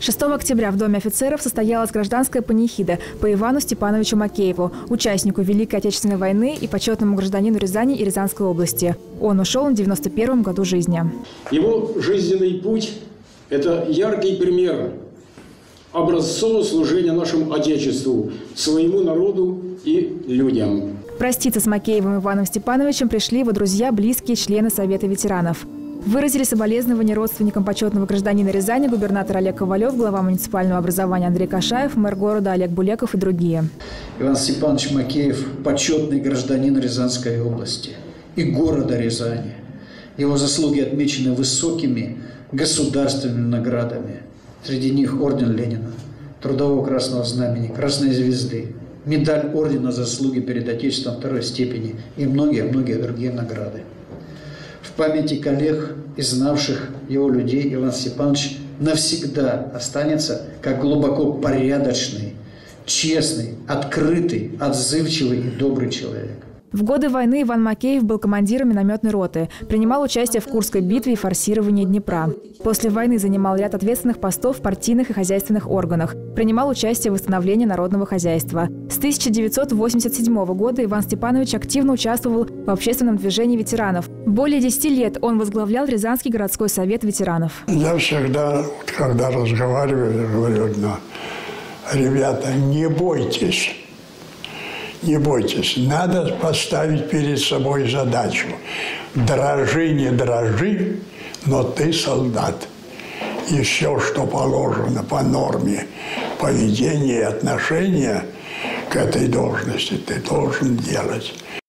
6 октября в Доме офицеров состоялась гражданская панихида по Ивану Степановичу Макееву, участнику Великой Отечественной войны и почетному гражданину Рязани и Рязанской области. Он ушел на 91-м году жизни. Его жизненный путь – это яркий пример образцового служения нашему Отечеству, своему народу и людям. Проститься с Макеевым Иваном Степановичем пришли его друзья, близкие члены Совета ветеранов. Выразили соболезнования родственникам почетного гражданина Рязани губернатор Олег Ковалев, глава муниципального образования Андрей Кашаев, мэр города Олег Булеков и другие. Иван Степанович Макеев – почетный гражданин Рязанской области и города Рязани. Его заслуги отмечены высокими государственными наградами. Среди них орден Ленина, Трудового Красного Знамени, Красной Звезды, медаль ордена заслуги перед Отечеством второй степени и многие-многие другие награды. В памяти коллег и знавших его людей Иван Степанович навсегда останется как глубоко порядочный, честный, открытый, отзывчивый и добрый человек. В годы войны Иван Макеев был командиром минометной роты, принимал участие в Курской битве и форсировании Днепра. После войны занимал ряд ответственных постов в партийных и хозяйственных органах, принимал участие в восстановлении народного хозяйства. С 1987 года Иван Степанович активно участвовал в общественном движении ветеранов. Более 10 лет он возглавлял Рязанский городской совет ветеранов. Я всегда, когда разговариваю, говорю: ребята, не бойтесь. Не бойтесь, надо поставить перед собой задачу. Дрожи, не дрожи, но ты солдат. И все, что положено по норме поведения и отношения к этой должности, ты должен делать.